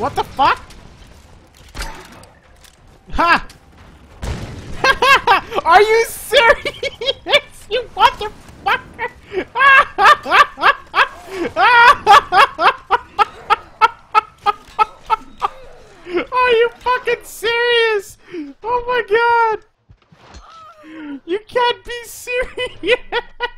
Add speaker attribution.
Speaker 1: What the fuck? Ha! Are you serious? You motherfucker! Are you fucking serious? Oh my god! You can't be serious!